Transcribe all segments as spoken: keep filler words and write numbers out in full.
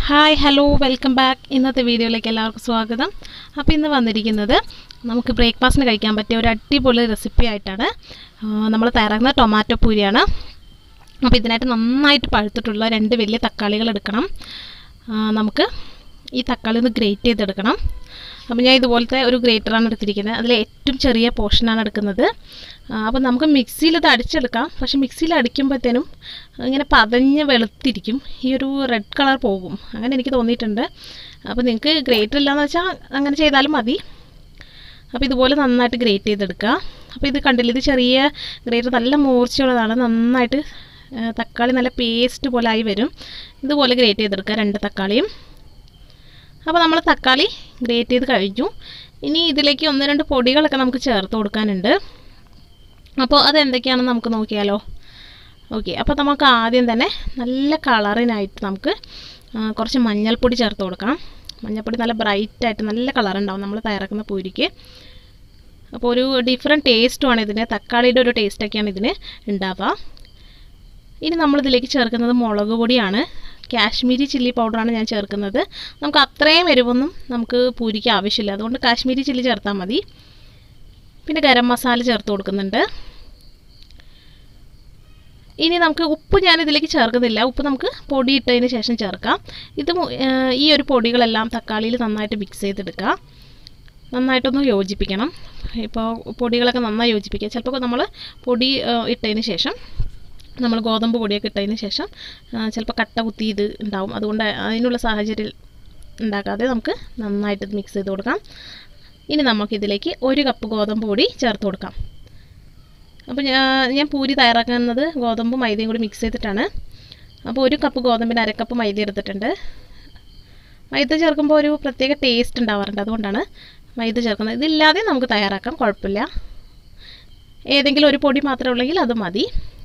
Hi hello welcome back. ഇന്നത്തെ വീഡിയോയിലേക്ക് എല്ലാവർക്കും സ്വാഗതം. അപ്പോൾ ഇന്ന് വന്നിരിക്കുന്നത് നമുക്ക് ബ്രേക്ക്ഫാസ്റ്റിന് കഴിക്കാൻ പറ്റിയ ഒരു അടിപൊളി റെസിപ്പി ആയിട്ടാണ്. നമ്മൾ തയ്യാറാക്കുന്നത് ടൊമാറ്റോ പൂരിയാണ്. അപ്പോൾ ഇതിനായിട്ട് നന്നായിട്ട് പഴുത്തിട്ടുള്ള രണ്ട് വലിയ തക്കാളികൾ എടുക്കണം. നമുക്ക് ഈ തക്കാളി ഒന്ന് ഗ്രേറ്റ് ചെയ്തെടുക്കണം. അപ്പോൾ ഞാൻ ഇതുപോലത്തെ ഒരു ഗ്രേറ്ററാണ് എടുത്തിരിക്കുന്നത്. അതിൽ ഏറ്റവും ചെറിയ പോർഷനാണ് എടുക്കുന്നത്. അപ്പോൾ നമുക്ക് മിക്സിയിൽ ഇത് അടിച്ചെടുക്കാം. പക്ഷേ മിക്സിയിൽ അടിക്കുമ്പോഴത്തേനും ഇങ്ങനെ പതഞ്ഞ് വെളുത്തിരിക്കും, ഈ ഒരു റെഡ് കളർ പോകും, അങ്ങനെ എനിക്ക് തോന്നിയിട്ടുണ്ട്. അപ്പോൾ നിങ്ങൾക്ക് ഗ്രേറ്റർ ഇല്ലയെന്ന് വെച്ചാൽ അങ്ങനെ ചെയ്താലും മതി. അപ്പോൾ ഇതുപോലെ നന്നായിട്ട് ഗ്രേറ്റ് ചെയ്തെടുക്കുക. അപ്പോൾ ഇത് കണ്ടില്ല, ഇത് ചെറിയ ഗ്രേറ്റർ നല്ല മൂർച്ചയുള്ളതാണ്. നന്നായിട്ട് തക്കാളി നല്ല പേസ്റ്റ് പോലെ ആയി വരും. ഇതുപോലെ ഗ്രേറ്റ് ചെയ്തെടുക്കുക രണ്ട് തക്കാളിയും. അപ്പോൾ നമ്മൾ തക്കാളി ഗ്രേറ്റ് ചെയ്ത് കഴിഞ്ഞു. ഇനി ഇതിലേക്ക് ഒന്ന് രണ്ട് പൊടികളൊക്കെ നമുക്ക് ചേർത്ത് കൊടുക്കാനുണ്ട്. അപ്പോൾ അതെന്തൊക്കെയാണെന്ന് നമുക്ക് നോക്കിയാലോ. ഓക്കെ, അപ്പോൾ നമുക്ക് ആദ്യം തന്നെ നല്ല കളറിനായിട്ട് നമുക്ക് കുറച്ച് മഞ്ഞൾപ്പൊടി ചേർത്ത് കൊടുക്കാം. മഞ്ഞൾപ്പൊടി നല്ല ബ്രൈറ്റായിട്ട് നല്ല കളറുണ്ടാവും നമ്മൾ തയ്യാറാക്കുന്ന പൂരിക്ക്. അപ്പോൾ ഒരു ഡിഫറെൻറ്റ് ടേസ്റ്റുമാണ് ഇതിന്, തക്കാളിയുടെ ഒരു ടേസ്റ്റൊക്കെയാണ് ഇതിന് ഉണ്ടാവുക. ഇനി നമ്മളിതിലേക്ക് ചേർക്കുന്നത് മുളക് പൊടിയാണ്. കാശ്മീരി ചില്ലി പൗഡറാണ് ഞാൻ ചേർക്കുന്നത്. നമുക്ക് അത്രയും എരിവൊന്നും നമുക്ക് പൂരിക്ക് ആവശ്യമില്ല, അതുകൊണ്ട് കാശ്മീരി ചില്ലി ചേർത്താൽ മതി. പിന്നെ ഗരം മസാല ചേർത്ത് കൊടുക്കുന്നുണ്ട്. ഇനി നമുക്ക് ഉപ്പ് ഞാൻ ഇതിലേക്ക് ചേർക്കുന്നില്ല, ഉപ്പ് നമുക്ക് പൊടി ഇട്ടതിന് ശേഷം ചേർക്കാം. ഇത് ഈ ഒരു പൊടികളെല്ലാം തക്കാളിയിൽ നന്നായിട്ട് മിക്സ് ചെയ്തെടുക്കുക. നന്നായിട്ടൊന്ന് യോജിപ്പിക്കണം. ഇപ്പോൾ പൊടികളൊക്കെ നന്നായി യോജിപ്പിക്കുക. ചിലപ്പോൾ നമ്മൾ പൊടി ഇട്ടതിന് ശേഷം നമ്മൾ ഗോതമ്പ് പൊടിയൊക്കെ ഇട്ടതിന് ശേഷം ചിലപ്പോൾ കട്ട കുത്തി ഇത് ഉണ്ടാവും, അതുകൊണ്ട് അതിനുള്ള സാഹചര്യം ഉണ്ടാക്കാതെ നമുക്ക് നന്നായിട്ട് മിക്സ് ചെയ്ത് കൊടുക്കാം. ഇനി നമുക്കിതിലേക്ക് ഒരു കപ്പ് ഗോതമ്പ് പൊടി ചേർത്ത് കൊടുക്കാം. അപ്പോൾ ഞാൻ പൂരി തയ്യാറാക്കുന്നത് ഗോതമ്പും മൈദയും കൂടി മിക്സ് ചെയ്തിട്ടാണ്. അപ്പോൾ ഒരു കപ്പ് ഗോതമ്പിന് അര കപ്പ് മൈദ എടുത്തിട്ടുണ്ട്. മൈദ ചേർക്കുമ്പോൾ ഒരു പ്രത്യേക ടേസ്റ്റ് ഉണ്ടാവാറുണ്ട്, അതുകൊണ്ടാണ് മൈദ ചേർക്കുന്നത്. ഇതില്ലാതെ നമുക്ക് തയ്യാറാക്കാം, കുഴപ്പമില്ല. ഏതെങ്കിലും ഒരു പൊടി മാത്രമേ ഉള്ളെങ്കിൽ അത് മതി.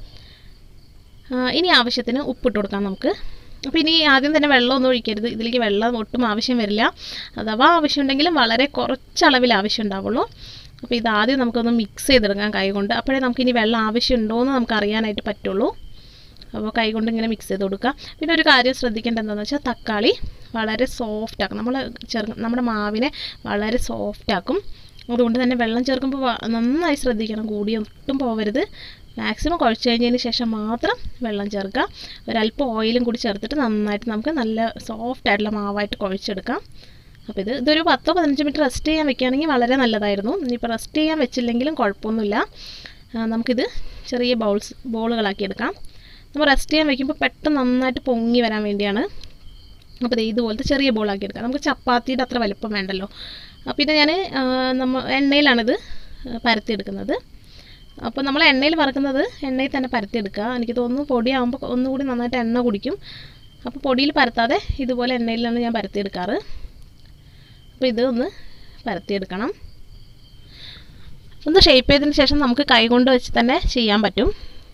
ഇനി ആവശ്യത്തിന് ഉപ്പിട്ട് കൊടുക്കാം നമുക്ക്. അപ്പോൾ ഇനി ആദ്യം തന്നെ വെള്ളമൊന്നും ഒഴിക്കരുത്, ഇതിലേക്ക് വെള്ളം ഒട്ടും ആവശ്യം വരില്ല. അഥവാ ആവശ്യമുണ്ടെങ്കിലും വളരെ കുറച്ച് അളവിൽ ആവശ്യം ഉണ്ടാവുള്ളൂ. അപ്പോൾ ഇതാദ്യം നമുക്കൊന്ന് മിക്സ് ചെയ്തെടുക്കാം കൈ കൊണ്ട്. അപ്പോഴേ നമുക്കിനി വെള്ളം ആവശ്യമുണ്ടോ എന്ന് നമുക്ക് അറിയാനായിട്ട് പറ്റുള്ളൂ. അപ്പോൾ കൈ കൊണ്ട് ഇങ്ങനെ മിക്സ് ചെയ്ത് കൊടുക്കുക. പിന്നെ ഒരു കാര്യം ശ്രദ്ധിക്കേണ്ടത് എന്താണെന്ന് വെച്ചാൽ തക്കാളി വളരെ സോഫ്റ്റ് ആക്കും, നമ്മൾ ചേർ നമ്മുടെ മാവിനെ വളരെ സോഫ്റ്റ് ആക്കും. അതുകൊണ്ട് തന്നെ വെള്ളം ചേർക്കുമ്പോൾ നന്നായി ശ്രദ്ധിക്കണം, കൂടി ഒട്ടും പോകരുത്. മാക്സിമം കുഴച്ച് കഴിഞ്ഞതിന് ശേഷം മാത്രം വെള്ളം ചേർക്കുക. ഒരല്പം ഓയിലും കൂടി ചേർത്തിട്ട് നന്നായിട്ട് നമുക്ക് നല്ല സോഫ്റ്റ് ആയിട്ടുള്ള മാവായിട്ട് കുഴച്ചെടുക്കാം. അപ്പോൾ ഇത് ഇതൊരു പത്തോ പതിനഞ്ച് മിനിറ്റ് റെസ്റ്റ് ചെയ്യാൻ വെക്കുകയാണെങ്കിൽ വളരെ നല്ലതായിരുന്നു. ഇനിയിപ്പോൾ റെസ്റ്റ് ചെയ്യാൻ വെച്ചില്ലെങ്കിലും കുഴപ്പമൊന്നുമില്ല. നമുക്കിത് ചെറിയ ബൗൾസ് ബോളുകളാക്കി എടുക്കാം. നമ്മൾ റെസ്റ്റ് ചെയ്യാൻ വെക്കുമ്പോൾ പെട്ടെന്ന് നന്നായിട്ട് പൊങ്ങി വരാൻ വേണ്ടിയാണ്. അപ്പോൾ ഇത് ഇതുപോലത്തെ ചെറിയ ബോളാക്കി എടുക്കാം. നമുക്ക് ചപ്പാത്തിയുടെ അത്ര വലുപ്പം വേണ്ടല്ലോ. പിന്നെ ഞാൻ നമ്മൾ എണ്ണയിലാണിത് പരത്തിയെടുക്കുന്നത്. അപ്പോൾ നമ്മൾ എണ്ണയിൽ വറക്കുന്നത് എണ്ണയിൽ തന്നെ പരത്തിയെടുക്കുക. എനിക്ക് തോന്നുന്നു പൊടിയാകുമ്പോൾ ഒന്നുകൂടി നന്നായിട്ട് എണ്ണ കുടിക്കും. അപ്പോൾ പൊടിയിൽ പരത്താതെ ഇതുപോലെ എണ്ണയിലാണ് ഞാൻ പരത്തിയെടുക്കാറ്. അപ്പോൾ ഇത് ഒന്ന് പരത്തിയെടുക്കണം. ഒന്ന് ഷേപ്പ് ചെയ്തതിന് ശേഷം നമുക്ക് കൈ കൊണ്ട് വെച്ച് തന്നെ ചെയ്യാൻ പറ്റും.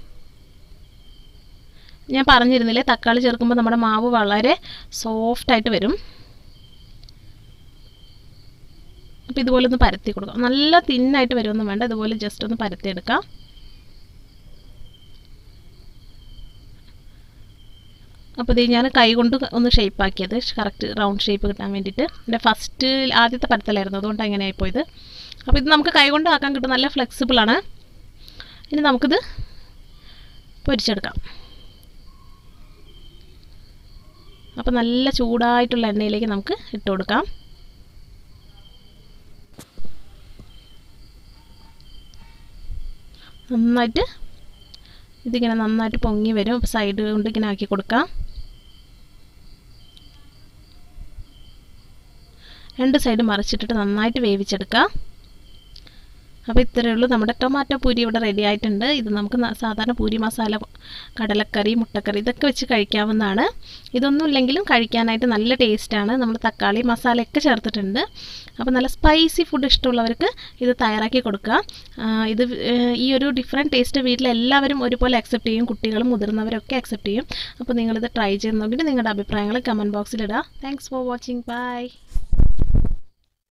ഞാൻ പറഞ്ഞിരുന്നില്ലേ, തക്കാളി ചേർക്കുമ്പോൾ നമ്മുടെ മാവ് വളരെ സോഫ്റ്റായിട്ട് വരും. അപ്പോൾ ഇതുപോലെ ഒന്ന് പരത്തി കൊടുക്കാം. നല്ല തിന്നായിട്ട് വരുമൊന്നും വേണ്ട, ഇതുപോലെ ജസ്റ്റ് ഒന്ന് പരത്തിയെടുക്കാം. അപ്പോൾ ഇത് ഞാൻ കൈ കൊണ്ട് ഒന്ന് ഷേപ്പാക്കിയത്, കറക്റ്റ് റൗണ്ട് ഷേപ്പ് കിട്ടാൻ വേണ്ടിയിട്ട്. എൻ്റെ ഫസ്റ്റ് ആദ്യത്തെ പരത്തലായിരുന്നു, അതുകൊണ്ട് അങ്ങനെ ആയിപ്പോയത്. അപ്പോൾ ഇത് നമുക്ക് കൈ കൊണ്ട് ആക്കാൻ കിട്ടും, നല്ല ഫ്ലെക്സിബിളാണ്. ഇനി നമുക്കിത് പൊരിച്ചെടുക്കാം. അപ്പോൾ നല്ല ചൂടായിട്ടുള്ള എണ്ണയിലേക്ക് നമുക്ക് ഇട്ട് കൊടുക്കാം. നന്നായിട്ട് ഇതിങ്ങനെ നന്നായിട്ട് പൊങ്ങി വരും. അപ്പോൾ സൈഡ് കൊണ്ട് ഇങ്ങനെ ആക്കി കൊടുക്കാം. രണ്ട് സൈഡ് മറിച്ചിട്ടിട്ട് നന്നായിട്ട് വേവിച്ചെടുക്കുക. അപ്പോൾ ഇത്രയേ ഉള്ളൂ, നമ്മുടെ ടൊമാറ്റോ പൂരി ഇവിടെ റെഡി ആയിട്ടുണ്ട്. ഇത് നമുക്ക് സാധാരണ പൂരി മസാല, കടലക്കറി, മുട്ടക്കറി ഇതൊക്കെ വെച്ച് കഴിക്കാവുന്നതാണ്. ഇതൊന്നും ഇല്ലെങ്കിലും കഴിക്കാനായിട്ട് നല്ല ടേസ്റ്റാണ്. നമ്മൾ തക്കാളി മസാലയൊക്കെ ചേർത്തിട്ടുണ്ട്. അപ്പോൾ നല്ല സ്പൈസി ഫുഡ് ഇഷ്ടമുള്ളവർക്ക് ഇത് തയ്യാറാക്കി കൊടുക്കുക. ഇത് ഈ ഒരു ഡിഫറെൻറ്റ് ടേസ്റ്റ് വീട്ടിലെല്ലാവരും ഒരുപോലെ അക്സെപ്റ്റ് ചെയ്യും, കുട്ടികളും മുതിർന്നവരൊക്കെ അക്സെപ്റ്റ് ചെയ്യും. അപ്പോൾ നിങ്ങളിത് ട്രൈ ചെയ്ത് നോക്കിയിട്ട് നിങ്ങളുടെ അഭിപ്രായങ്ങൾ കമൻറ്റ് ബോക്സിലിടുക. Thanks for watching. ബൈ.